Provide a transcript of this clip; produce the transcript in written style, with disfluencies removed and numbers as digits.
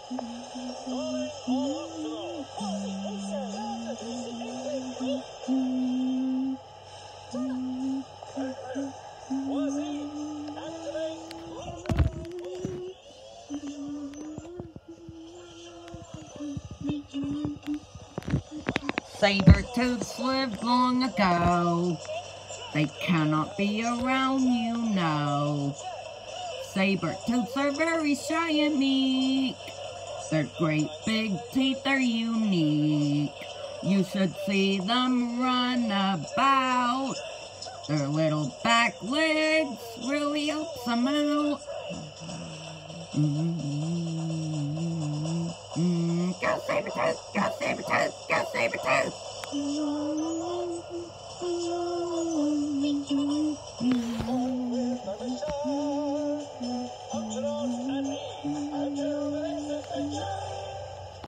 Saber-tooths lived long ago. They cannot be around, you know. Saber-tooths are very shy and meek. Their great big teeth are unique. You should see them run about. Their little back legs really helps them out. Go saber-tooth, go saber-tooth, go saber-tooth.